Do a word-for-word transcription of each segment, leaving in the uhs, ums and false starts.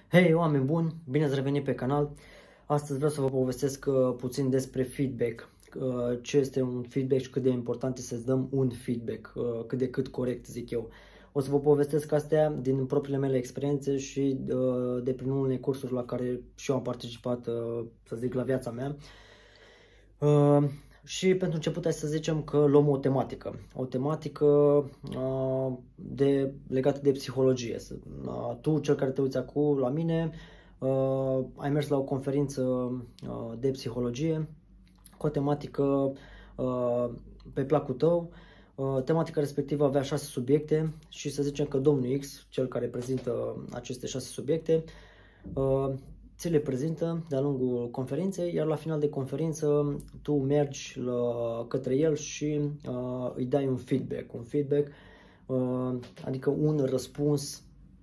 Hei, oameni buni! Bine ați revenit pe canal! Astăzi vreau să vă povestesc uh, puțin despre feedback. Uh, ce este un feedback și cât de important este să dăm un feedback, uh, cât de cât corect, zic eu. O să vă povestesc astea din propriile mele experiențe și uh, de prin unele cursuri la care și eu am participat, uh, să zic, la viața mea. Uh, și pentru început hai să zicem că luăm o tematică, o tematică uh, de, legată de psihologie. Uh, tu, cel care te uiți acum la mine, uh, ai mers la o conferință uh, de psihologie cu o tematică uh, pe placul tău. Uh, tematica respectivă avea șase subiecte și să zicem că domnul X, cel care prezintă aceste șase subiecte, uh, ți le prezintă de-a lungul conferinței, iar la final de conferință tu mergi la, către el și uh, îi dai un feedback, un feedback, uh, adică un răspuns,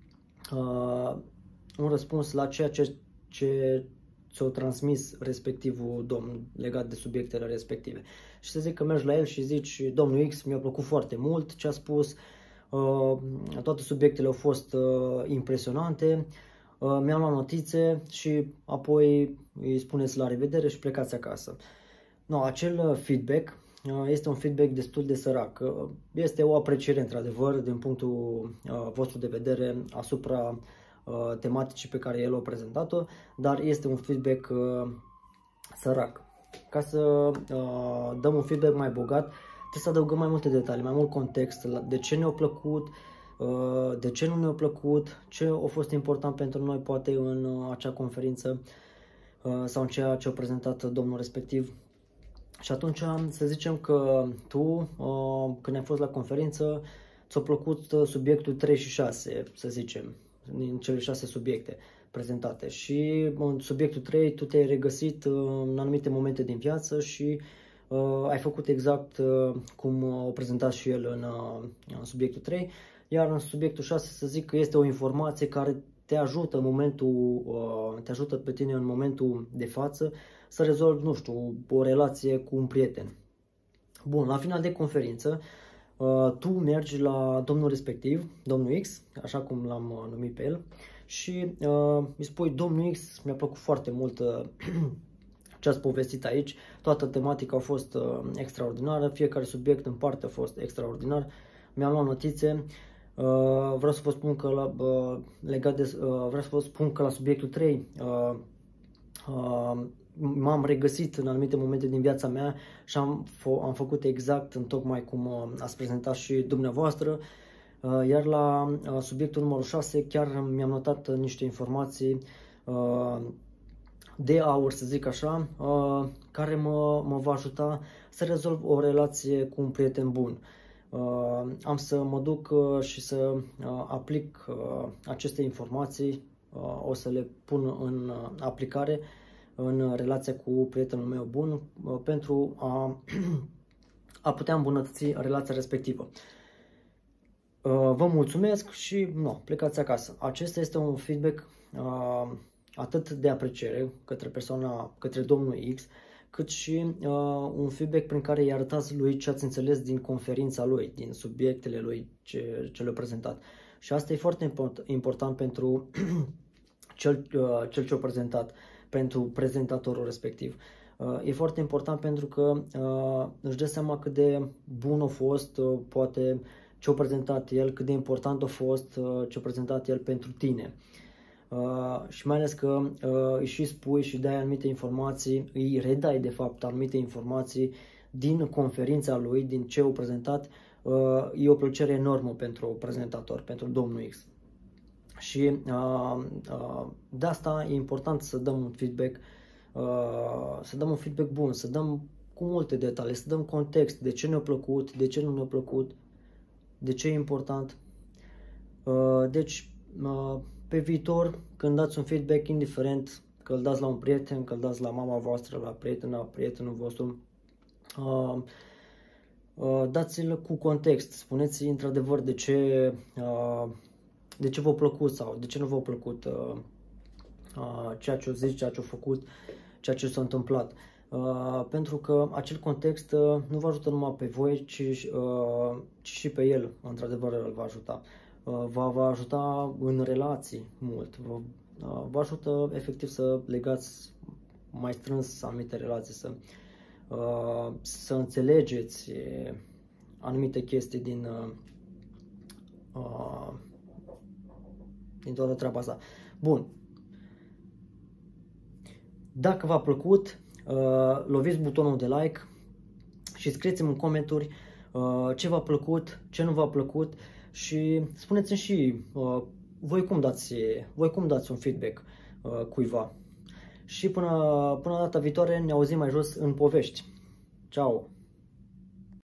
uh, un răspuns la ceea ce, ce ți-o transmis respectivul domn legat de subiectele respective. Și să zic că mergi la el și zici: domnul X, mi-a plăcut foarte mult ce a spus, uh, toate subiectele au fost uh, impresionante. Mi-am luat notițe și apoi îi spuneți la revedere și plecați acasă. No, acel feedback este un feedback destul de sărac. Este o apreciere, într-adevăr, din punctul vostru de vedere asupra tematicii pe care el a prezentat-o, dar este un feedback sărac. Ca să dăm un feedback mai bogat, trebuie să adăugăm mai multe detalii, mai mult context, de ce ne-a plăcut, de ce nu ne-a plăcut, ce a fost important pentru noi poate în acea conferință sau în ceea ce a prezentat domnul respectiv. Și atunci să zicem că tu, când ai fost la conferință, ți-a plăcut subiectul trei și șase, să zicem, din cele șase subiecte prezentate. Și în subiectul trei tu te-ai regăsit în anumite momente din viață și uh, ai făcut exact uh, cum a prezentat și el în, uh, în subiectul trei. Iar în subiectul șase să zic că este o informație care te ajută în momentul, te ajută pe tine în momentul de față să rezolvi, nu știu, o relație cu un prieten. Bun, la final de conferință, tu mergi la domnul respectiv, domnul X, așa cum l-am numit pe el, și îi spui: domnul X, mi-a plăcut foarte mult ce ați povestit aici, toată tematica a fost extraordinară, fiecare subiect în parte a fost extraordinar, mi-am luat notițe. Uh, vreau să vă spun că la, uh, legat de, uh, vreau să vă spun că la subiectul trei uh, uh, m-am regăsit în anumite momente din viața mea și am, am făcut exact în tocmai cum uh, ați prezentat și dumneavoastră. Uh, iar la uh, subiectul numărul șase chiar mi-am notat niște informații uh, de aur, să zic așa, uh, care mă, mă va ajuta să rezolv o relație cu un prieten bun. Uh, am să mă duc uh, și să uh, aplic uh, aceste informații, uh, o să le pun în uh, aplicare în relația cu prietenul meu bun uh, pentru a, a putea îmbunătăți relația respectivă. Uh, vă mulțumesc și no, plecați acasă. Acesta este un feedback uh, atât de apreciere către persoana, către domnul X, cât și uh, un feedback prin care îi arătați lui ce ați înțeles din conferința lui, din subiectele lui ce, ce le-a prezentat. Și asta e foarte important pentru cel, uh, cel ce a prezentat, pentru prezentatorul respectiv. Uh, e foarte important pentru că uh, își dă seama cât de bun a fost, uh, poate ce a prezentat el, cât de important a fost uh, ce a prezentat el pentru tine. Uh, și mai ales că uh, îi și spui și dai anumite informații, îi redai de fapt anumite informații din conferința lui, din ce a prezentat. Uh, e o plăcere enormă pentru prezentator, pentru domnul X. Și uh, uh, de asta e important să dăm un feedback, uh, să dăm un feedback bun, să dăm cu multe detalii, să dăm context, de ce ne-a plăcut, de ce nu ne-a plăcut, de ce e important. Uh, deci, uh, pe viitor, când dați un feedback, indiferent că îl dați la un prieten, că îl dați la mama voastră, la prietena, prietenul vostru, uh, uh, dați-l cu context. Spuneți într-adevăr de ce, uh, de ce v-a plăcut sau de ce nu v-a plăcut uh, uh, ceea ce o zis, ceea ce a făcut, ceea ce s-a întâmplat. Uh, pentru că acel context uh, nu vă ajută numai pe voi, ci, uh, ci și pe el, într-adevăr, îl va ajuta. Uh, va, va ajuta în relații mult, vă, vă ajută efectiv să legați mai strâns anumite relații, să, să înțelegeți anumite chestii din, din toată treaba asta. Bun. Dacă v-a plăcut, loviți butonul de like și scrieți-mi în comentarii ce v-a plăcut, ce nu v-a plăcut și spuneți-mi și voi cum dați, voi cum dați un feedback cuiva. Și până, până data viitoare ne auzim mai jos în povești. Ciao!